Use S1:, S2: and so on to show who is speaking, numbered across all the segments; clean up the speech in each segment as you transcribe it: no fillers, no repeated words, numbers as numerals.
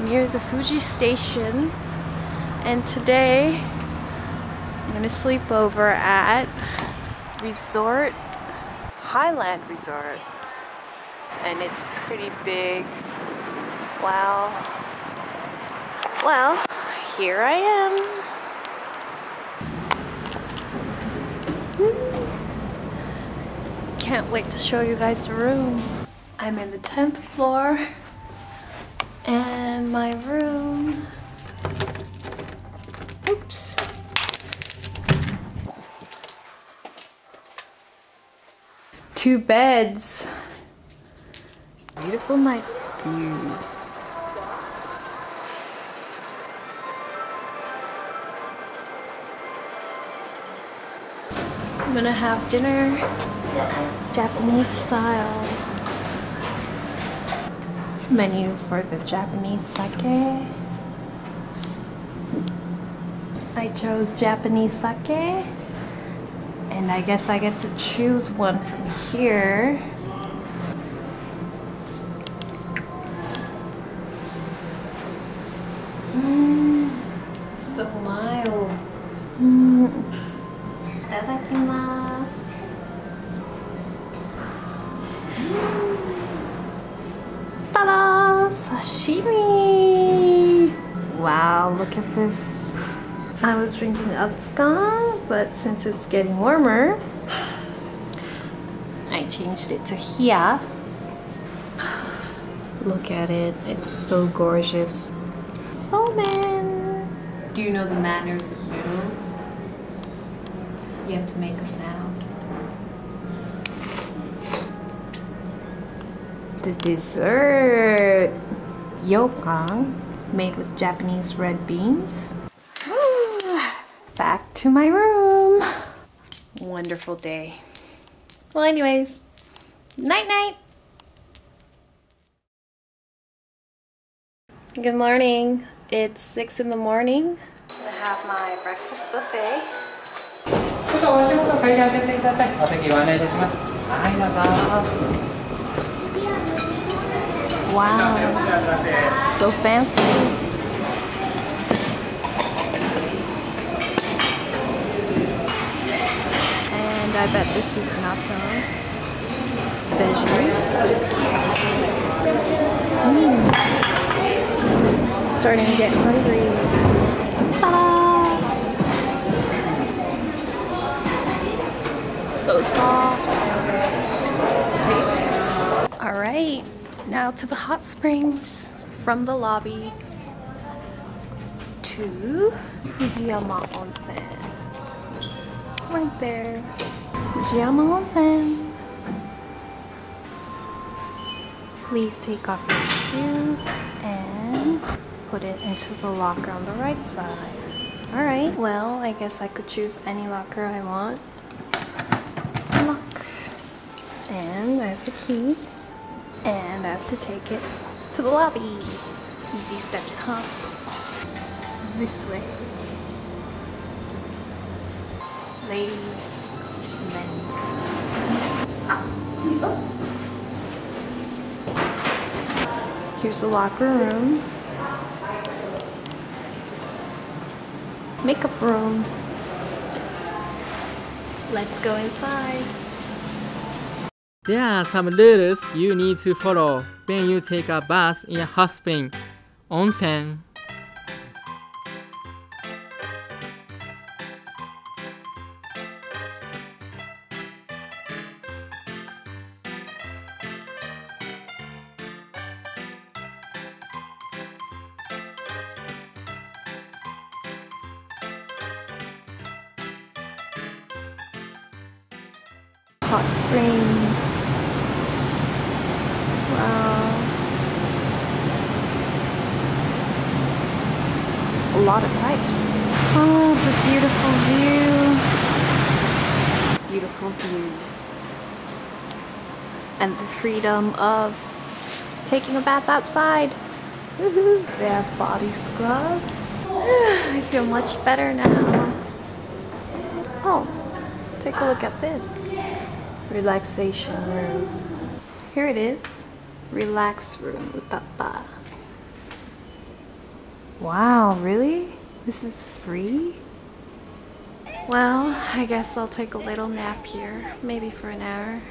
S1: near the Fuji station, and today I'm gonna sleep over at Highland Resort, and it's pretty big. Wow. Well, here I am. Can't wait to show you guys the room. I'm in the 10th floor, and my room, oops. 2 beds. Beautiful night view. I'm gonna have dinner Japanese style. Menu for the Japanese sake. I chose Japanese sake, and I guess I get to choose one from here. So mild. Itadakimasu. Ta-da! Sashimi! Wow, look at this. I was drinking Atsukan, but since it's getting warmer, I changed it to Hiya. Look at it, it's so gorgeous. Somen! Do you know the manners of noodles? You have to make a sound. The dessert! Yokan, made with Japanese red beans. Back to my room. Wonderful day. Well, anyways, night night. Good morning. It's 6 in the morning. I have my breakfast buffet. Wow, so fancy. And I bet this is natto. Veggies. Starting to get hungry. Ta-da! So soft. Tasty. Alright, now to the hot springs. From the lobby to Fujiyama Onsen. Right there. Fujiyama Onsen. Please take off your shoes and put it into the locker on the right side. Alright, well, I guess I could choose any locker I want. Lock. And I have the keys. And I have to take it to the lobby. Easy steps, huh? This way. Ladies, men. Here's the locker room. Makeup room. Let's go inside.
S2: There are some rules you need to follow when you take a bath in a hot spring onsen.
S1: Hot spring. Wow. A lot of types. Oh, the beautiful view. Beautiful view. And the freedom of taking a bath outside. Woohoo. They have body scrub. I feel much better now. Oh, take a look at this. Relaxation room. Here it is. Relax room. Utata. Wow, really? This is free? Well, I guess I'll take a little nap here, maybe for an hour.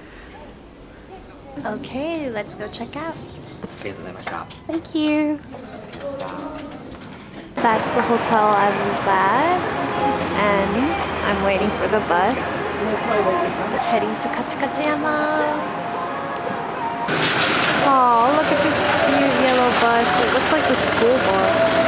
S1: Okay, let's go check out.
S2: ありがとうございました。
S1: Thank you. That's the hotel I was at, and I'm waiting for the bus. Heading to Kachikachiyama. Oh, look at this cute yellow bus. It looks like the school bus.